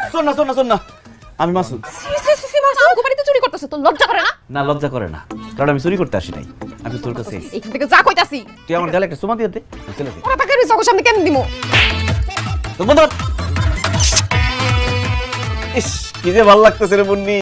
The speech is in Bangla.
শোন না আমি মাসুদ। মাসুদ বাড়িতে চুরি করতেছ, তোর লজ্জা করে না? না লজ্জা করে না, কারণ আমি চুরি করতে আসি নাই, আমি তোর কাছে এসেছি। এইখান থেকে যা কইতাছি। তুই আমার গালে একটা চুমা দিয়ে দে, আমি চলে যাই। ওরা তাকে চোখের সামনে কেন দিমু? ইস কি যে ভালো লাগতেছে রে মুন্নি।